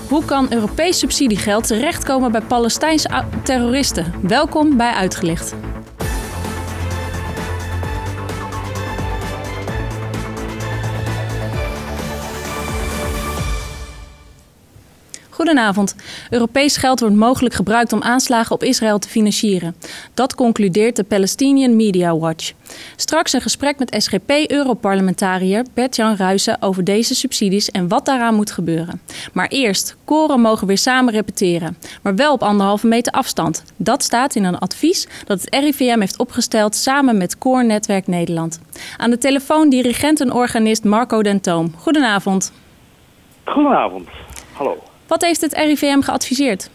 Hoe kan Europees subsidiegeld terechtkomen bij Palestijnse terroristen? Welkom bij Uitgelicht. Goedenavond. Europees geld wordt mogelijk gebruikt om aanslagen op Israël te financieren. Dat concludeert de Palestinian Media Watch. Straks een gesprek met SGP-Europarlementariër Bert-Jan Ruijsen over deze subsidies en wat daaraan moet gebeuren. Maar eerst, koren mogen weer samen repeteren, maar wel op 1,5 meter afstand. Dat staat in een advies dat het RIVM heeft opgesteld samen met Koornetwerk Nederland. Aan de telefoon dirigent en organist Marco Den Toom. Goedenavond. Goedenavond, hallo. Wat heeft het RIVM geadviseerd?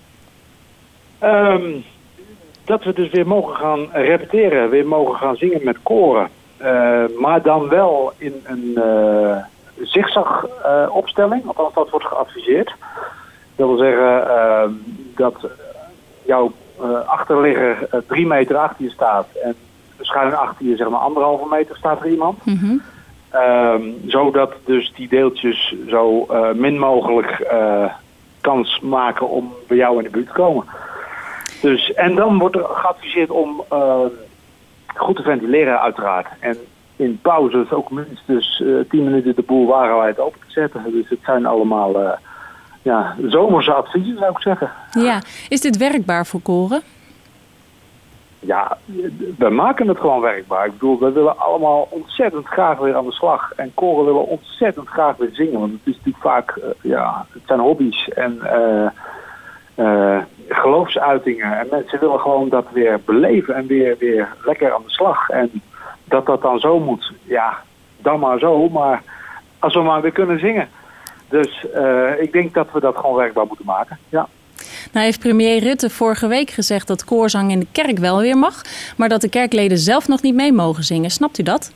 Dat we dus weer mogen gaan repeteren, weer mogen gaan zingen met koren. Maar dan wel in een zigzag-opstelling, althans dat wordt geadviseerd. Dat wil zeggen dat jouw achterligger 3 meter achter je staat en schuin achter je zeg maar 1,5 meter staat er iemand. Mm-hmm. Zodat dus die deeltjes zo min mogelijk kans maken om bij jou in de buurt te komen. Dus, en dan wordt er geadviseerd om goed te ventileren uiteraard. En in pauzes ook minstens 10 minuten de boel wagenwijd open te zetten. Dus het zijn allemaal zomerse adviezen zou ik zeggen. Ja, is dit werkbaar voor koren? Ja, we maken het gewoon werkbaar. Ik bedoel, we willen allemaal ontzettend graag weer aan de slag. En koren willen ontzettend graag weer zingen. Want het is natuurlijk vaak, het zijn hobby's en geloofsuitingen. En mensen willen gewoon dat weer beleven en weer lekker aan de slag. En dat dan zo moet, ja, dan maar zo. Maar als we maar weer kunnen zingen. Dus ik denk dat we dat gewoon werkbaar moeten maken, ja. Nou heeft premier Rutte vorige week gezegd dat koorzang in de kerk wel weer mag, maar dat de kerkleden zelf nog niet mee mogen zingen. Snapt u dat?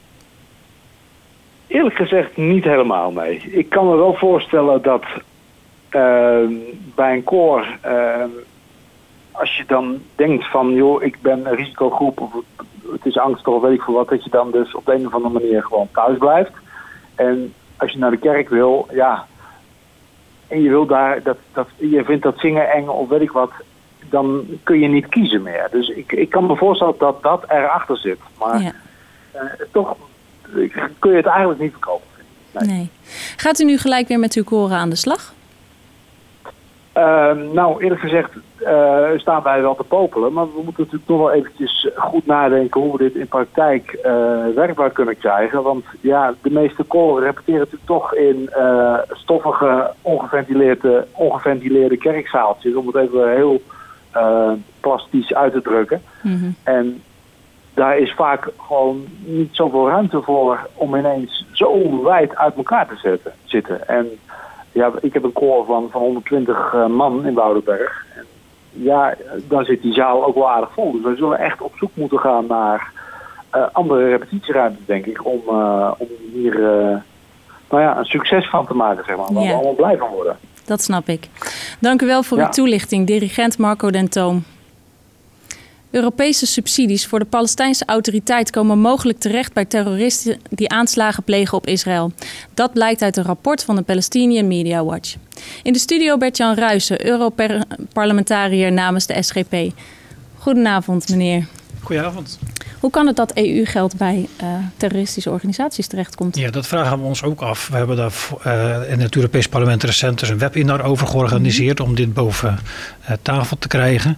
Eerlijk gezegd niet helemaal mee. Ik kan me wel voorstellen dat bij een koor, als je dan denkt van joh, ik ben een risicogroep of het is angst of weet ik veel wat, dat je dan dus op de een of andere manier gewoon thuis blijft. En als je naar de kerk wil, ja, en je wil daar je vindt dat zingen eng of weet ik wat, dan kun je niet kiezen meer. Dus ik kan me voorstellen dat erachter zit. Maar toch kun je het eigenlijk niet verkopen. Nee. Gaat u nu gelijk weer met uw koren aan de slag? Nou, eerlijk gezegd staan wij wel te popelen. Maar we moeten natuurlijk nog wel eventjes goed nadenken hoe we dit in praktijk werkbaar kunnen krijgen. Want ja, de meeste koren repeteren natuurlijk toch in stoffige, ongeventileerde kerkzaaltjes. Om het even heel plastisch uit te drukken. Mm-hmm. En daar is vaak gewoon niet zoveel ruimte voor om ineens zo wijd uit elkaar te zitten. En ja, ik heb een koor van 120 man in Woudenberg. En ja, dan zit die zaal ook wel aardig vol. Dus we zullen echt op zoek moeten gaan naar andere repetitieruimtes, denk ik. Om hier een succes van te maken, zeg maar. Waar we allemaal blij van worden. Dat snap ik. Dank u wel voor uw toelichting, dirigent Marco Den Toom. Europese subsidies voor de Palestijnse autoriteit komen mogelijk terecht bij terroristen die aanslagen plegen op Israël. Dat blijkt uit een rapport van de Palestinian Media Watch. In de studio Bert-Jan Ruijsen, Europarlementariër namens de SGP. Goedenavond, meneer. Goedenavond. Hoe kan het dat EU-geld bij terroristische organisaties terechtkomt? Ja, dat vragen we ons ook af. We hebben daar in het Europees Parlement recent dus een webinar over georganiseerd om dit boven tafel te krijgen.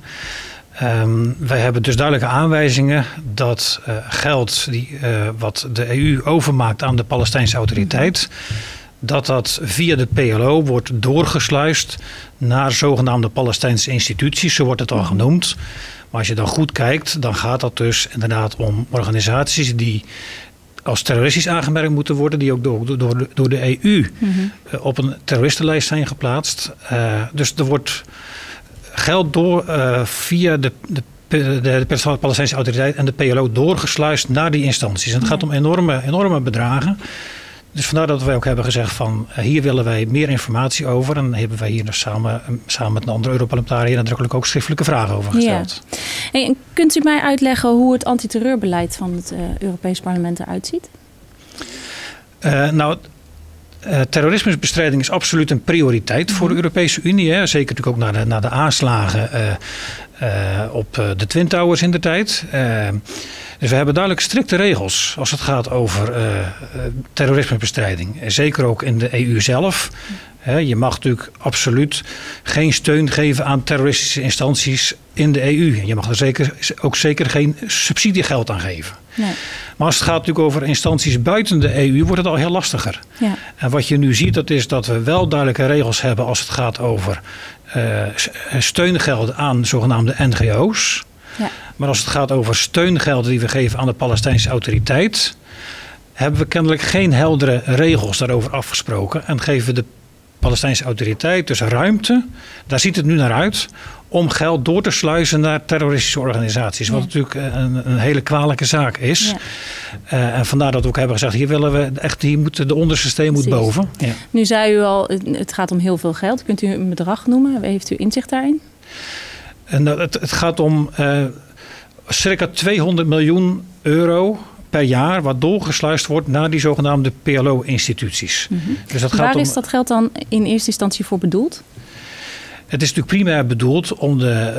Wij hebben dus duidelijke aanwijzingen dat geld wat de EU overmaakt aan de Palestijnse autoriteit, dat via de PLO wordt doorgesluist naar zogenaamde Palestijnse instituties, zo wordt het al genoemd. Maar als je dan goed kijkt, dan gaat dat dus inderdaad om organisaties die als terroristisch aangemerkt moeten worden, die ook door de EU op een terroristenlijst zijn geplaatst. Dus er wordt geld via de Palestijnse autoriteit en de PLO doorgesluist naar die instanties. En het gaat om enorme bedragen. Dus vandaar dat wij ook hebben gezegd van hier willen wij meer informatie over. En hebben wij hier dus samen met een andere Europarlementariër nadrukkelijk ook schriftelijke vragen over gesteld. Ja. Hey, en kunt u mij uitleggen hoe het antiterreurbeleid van het Europees Parlement eruit ziet? terrorismebestrijding is absoluut een prioriteit voor de Europese Unie. Hè. Zeker natuurlijk ook na de aanslagen op de Twin Towers in de tijd. Dus we hebben duidelijk strikte regels als het gaat over terrorismebestrijding. En zeker ook in de EU zelf. Je mag natuurlijk absoluut geen steun geven aan terroristische instanties in de EU. Je mag er ook zeker geen subsidiegeld aan geven. Nee. Maar als het gaat natuurlijk over instanties buiten de EU, wordt het al heel lastiger. Ja. En wat je nu ziet, dat is dat we wel duidelijke regels hebben als het gaat over steungelden aan zogenaamde NGO's. Ja. Maar als het gaat over steungelden die we geven aan de Palestijnse autoriteit, hebben we kennelijk geen heldere regels daarover afgesproken. En geven we de Palestijnse autoriteit dus ruimte, daar ziet het nu naar uit, om geld door te sluizen naar terroristische organisaties. Wat natuurlijk een hele kwalijke zaak is. Ja. En vandaar dat we ook hebben gezegd, hier willen we echt, de onderste steen moet boven. Ja. Nu zei u al, het gaat om heel veel geld. Kunt u een bedrag noemen? Heeft u inzicht daarin? En het gaat om circa 200 miljoen euro per jaar wat doorgesluist wordt naar die zogenaamde PLO-instituties. Mm-hmm. Dus waar is dat geld dan in eerste instantie voor bedoeld? Het is natuurlijk primair bedoeld om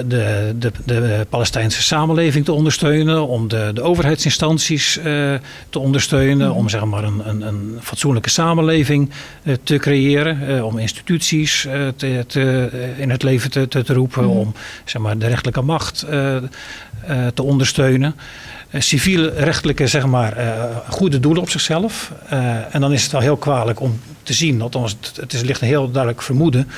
de Palestijnse samenleving te ondersteunen, om de overheidsinstanties te ondersteunen, om zeg maar een fatsoenlijke samenleving te creëren, om instituties in het leven te roepen, om zeg maar de rechterlijke macht te ondersteunen. Civiel-rechtelijke zeg maar, goede doelen op zichzelf. En dan is het wel heel kwalijk om te zien, althans het ligt een heel duidelijk vermoeden,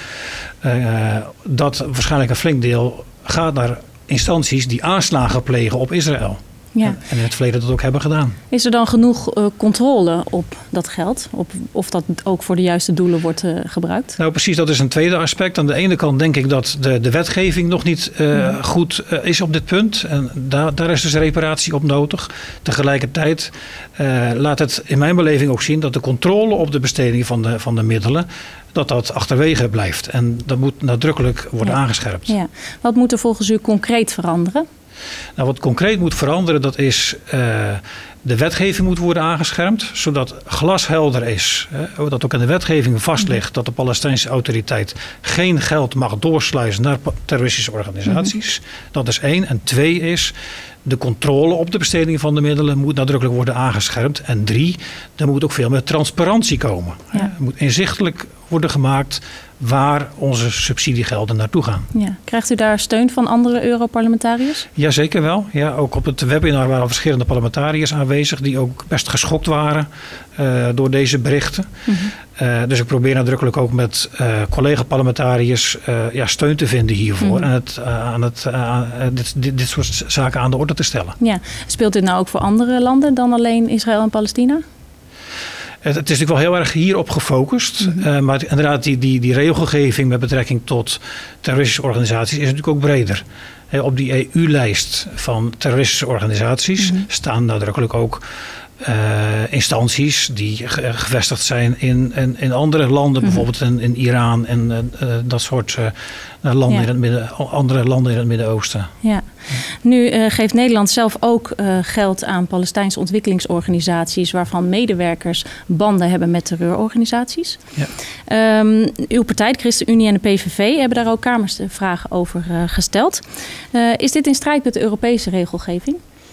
dat waarschijnlijk een flink deel gaat naar instanties die aanslagen plegen op Israël. Ja. En in het verleden dat ook hebben gedaan. Is er dan genoeg controle op dat geld? Of dat ook voor de juiste doelen wordt gebruikt? Nou precies, dat is een tweede aspect. Aan de ene kant denk ik dat de wetgeving nog niet goed is op dit punt. En daar is dus reparatie op nodig. Tegelijkertijd laat het in mijn beleving ook zien dat de controle op de besteding van de middelen, dat achterwege blijft. En dat moet nadrukkelijk worden aangescherpt. Ja. Wat moet er volgens u concreet veranderen? Nou, wat concreet moet veranderen, dat is de wetgeving moet worden aangescherpt, zodat glashelder is, dat ook in de wetgeving vast ligt dat de Palestijnse autoriteit geen geld mag doorsluizen naar terroristische organisaties. Dat is 1. En 2 is, de controle op de besteding van de middelen moet nadrukkelijk worden aangescherpt. En 3, er moet ook veel meer transparantie komen. Ja. Er moet inzichtelijk worden gemaakt waar onze subsidiegelden naartoe gaan. Ja. Krijgt u daar steun van andere Europarlementariërs? Jazeker wel. Ja, ook op het webinar waren verschillende parlementariërs aanwezig die ook best geschokt waren door deze berichten. Mm-hmm. Dus ik probeer nadrukkelijk ook met collega-parlementariërs steun te vinden hiervoor. Mm-hmm. En dit soort zaken aan de orde te stellen. Ja. Speelt dit nou ook voor andere landen dan alleen Israël en Palestina? Het is natuurlijk wel heel erg hierop gefocust. Mm-hmm. Maar inderdaad, die regelgeving met betrekking tot terroristische organisaties is natuurlijk ook breder. Op die EU-lijst van terroristische organisaties staan nadrukkelijk ook instanties die gevestigd zijn in andere landen, bijvoorbeeld in Iran en dat soort landen in het midden, andere landen in het Midden-Oosten. Ja. Nu geeft Nederland zelf ook geld aan Palestijnse ontwikkelingsorganisaties waarvan medewerkers banden hebben met terreurorganisaties. Ja. Uw partij, de ChristenUnie en de PVV, hebben daar ook kamervragen over gesteld. Is dit in strijd met de Europese regelgeving?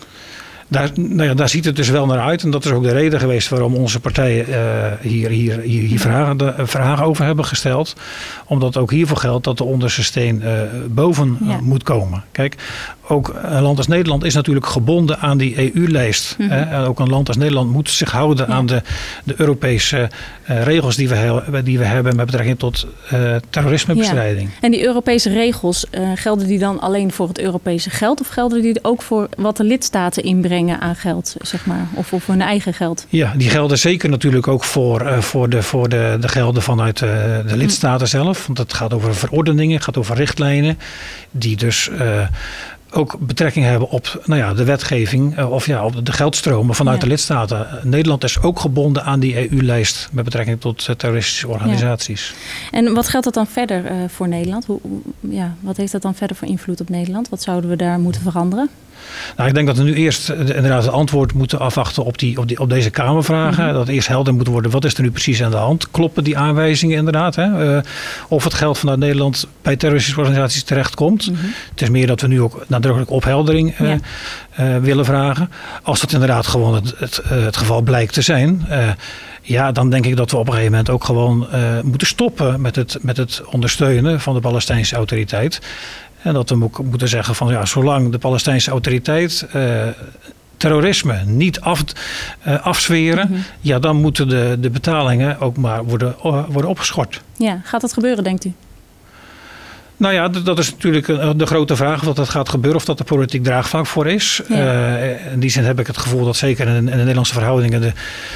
Daar ziet het dus wel naar uit. En dat is ook de reden geweest waarom onze partijen hier vragen over hebben gesteld. Omdat ook hiervoor geldt dat de onderste steen boven moet komen. Kijk, ook een land als Nederland is natuurlijk gebonden aan die EU-lijst. En ook een land als Nederland moet zich houden aan de Europese regels die we hebben met betrekking tot terrorismebestrijding. Ja. En die Europese regels, gelden die dan alleen voor het Europese geld? Of gelden die ook voor wat de lidstaten inbrengen aan geld, zeg maar? Of voor hun eigen geld? Ja, die gelden zeker natuurlijk ook voor de gelden vanuit de lidstaten zelf. Want het gaat over verordeningen, het gaat over richtlijnen die dus ook betrekking hebben op de wetgeving op de geldstromen vanuit de lidstaten. Nederland is ook gebonden aan die EU-lijst met betrekking tot terroristische organisaties. Ja. En wat geldt dat dan verder voor Nederland? Wat heeft dat dan verder voor invloed op Nederland? Wat zouden we daar moeten veranderen? Nou, ik denk dat we nu eerst inderdaad het antwoord moeten afwachten op deze Kamervragen. Mm-hmm. Dat eerst helder moet worden, wat is er nu precies aan de hand? Kloppen die aanwijzingen inderdaad? Hè? Of het geld vanuit Nederland bij terroristische organisaties terechtkomt. Mm-hmm. Het is meer dat we nu ook nadrukkelijk opheldering willen vragen. Als dat inderdaad gewoon het geval blijkt te zijn... dan denk ik dat we op een gegeven moment ook gewoon moeten stoppen met het ondersteunen van de Palestijnse autoriteit. En dat we ook moeten zeggen van zolang de Palestijnse autoriteit terrorisme niet afzweren, mm-hmm. Dan moeten de betalingen ook maar worden opgeschort. Ja, gaat dat gebeuren, denkt u? Nou ja, dat is natuurlijk de grote vraag of dat gaat gebeuren, of dat de politiek draagvlak voor is. Ja. In die zin heb ik het gevoel dat zeker in de Nederlandse verhoudingen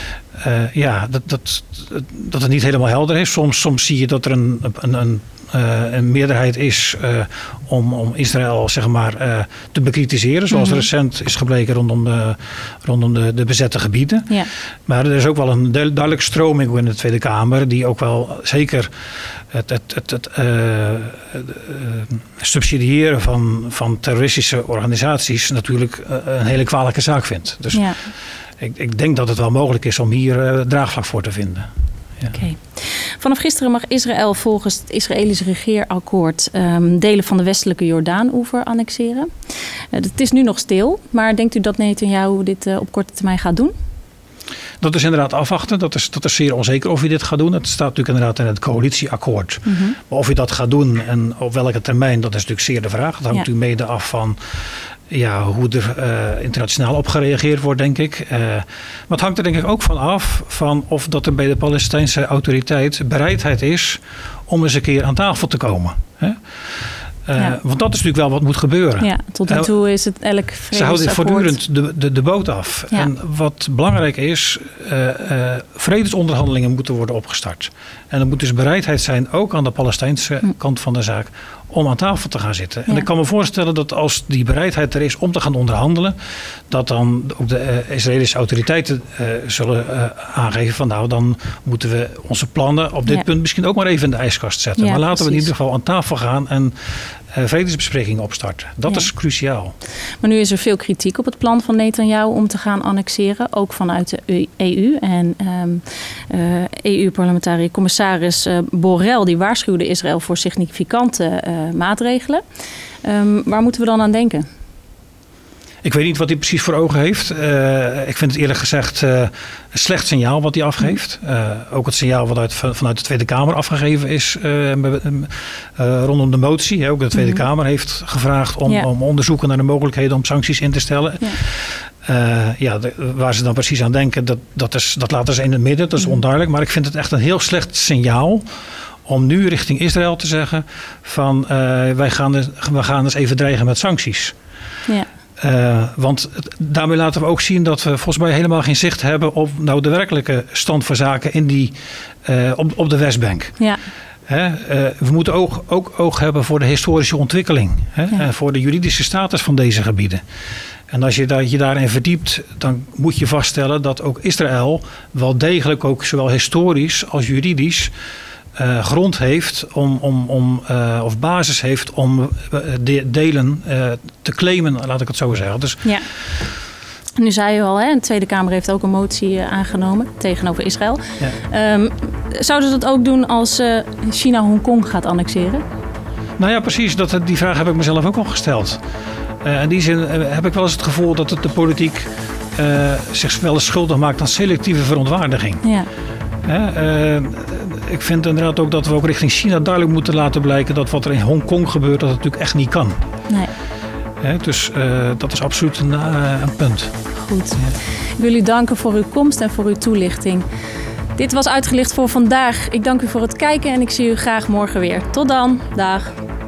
dat het niet helemaal helder is. Soms zie je dat er een meerderheid is om Israël zeg maar te bekritiseren. Zoals recent is gebleken rondom de bezette gebieden. Ja. Maar er is ook wel een duidelijke stroming in de Tweede Kamer. Die ook wel zeker het subsidiëren van terroristische organisaties natuurlijk een hele kwalijke zaak vindt. Dus ik denk dat het wel mogelijk is om hier draagvlak voor te vinden. Ja. Okay. Vanaf gisteren mag Israël volgens het Israëlische regeerakkoord delen van de westelijke Jordaan-oever annexeren. Het is nu nog stil, maar denkt u dat Netanyahu dit op korte termijn gaat doen? Dat is inderdaad afwachten. Dat is zeer onzeker of hij dit gaat doen. Het staat natuurlijk inderdaad in het coalitieakkoord. Mm-hmm. Maar of hij dat gaat doen en op welke termijn, dat is natuurlijk zeer de vraag. Dat hangt natuurlijk mede af van hoe er internationaal op gereageerd wordt, denk ik. Maar het hangt er denk ik ook van af van of dat er bij de Palestijnse autoriteit bereidheid is om eens een keer aan tafel te komen. Hè? Want dat is natuurlijk wel wat moet gebeuren. Ja, tot nu toe is het elk vredesakkoord. Ze houden voortdurend de boot af. Ja. En wat belangrijk is, vredesonderhandelingen moeten worden opgestart. En er moet dus bereidheid zijn, ook aan de Palestijnse kant van de zaak, om aan tafel te gaan zitten. En ik kan me voorstellen dat als die bereidheid er is om te gaan onderhandelen, dat dan ook de Israëlische autoriteiten zullen aangeven van dan moeten we onze plannen op dit punt misschien ook maar even in de ijskast zetten. Maar laten we in ieder geval aan tafel gaan en vredesbesprekingen opstarten. Dat is cruciaal. Maar nu is er veel kritiek op het plan van Netanyahu om te gaan annexeren, ook vanuit de EU. En EU-parlementariër commissaris Borrell die waarschuwde Israël voor significante maatregelen. Waar moeten we dan aan denken? Ik weet niet wat hij precies voor ogen heeft. Ik vind het eerlijk gezegd een slecht signaal wat hij afgeeft. Ook het signaal wat vanuit de Tweede Kamer afgegeven is rondom de motie. Ook de Tweede Kamer heeft gevraagd om onderzoeken naar de mogelijkheden om sancties in te stellen. Waar ze dan precies aan denken, dat laten ze in het midden. Dat is onduidelijk. Maar ik vind het echt een heel slecht signaal om nu richting Israël te zeggen van we gaan eens even dreigen met sancties. Ja. Want daarmee laten we ook zien dat we volgens mij helemaal geen zicht hebben op de werkelijke stand van zaken op de Westbank. Ja. We moeten ook oog hebben voor de historische ontwikkeling en voor de juridische status van deze gebieden. En als je daarin verdiept, dan moet je vaststellen dat ook Israël wel degelijk ook zowel historisch als juridisch grond heeft of basis heeft om delen te claimen, laat ik het zo zeggen. Dus, nu zei u al, de Tweede Kamer heeft ook een motie aangenomen tegenover Israël. Ja. Zouden ze dat ook doen als China Hongkong gaat annexeren? Nou ja, precies. Die vraag heb ik mezelf ook al gesteld. In die zin heb ik wel eens het gevoel dat de politiek zich wel eens schuldig maakt aan selectieve verontwaardiging. Ja. Ik vind inderdaad ook dat we ook richting China duidelijk moeten laten blijken dat wat er in Hongkong gebeurt, dat het natuurlijk echt niet kan. Nee. Dus dat is absoluut een punt. Goed. Ik wil u danken voor uw komst en voor uw toelichting. Dit was Uitgelicht voor vandaag. Ik dank u voor het kijken en ik zie u graag morgen weer. Tot dan. Dag.